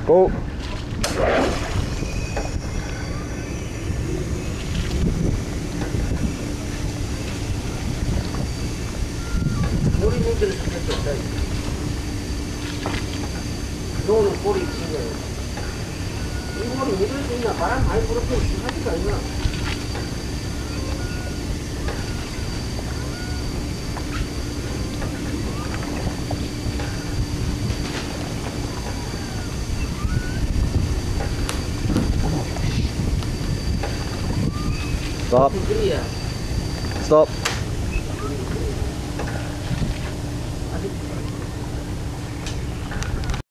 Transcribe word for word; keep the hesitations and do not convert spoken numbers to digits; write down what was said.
Go. 꼬리 문제를 생겼다. 너는 꼬리 친거야. 이 꼬리 묻을 수 있나? 바람 많이 불었으면 심하지가 않나? Stop. 그리야. Stop.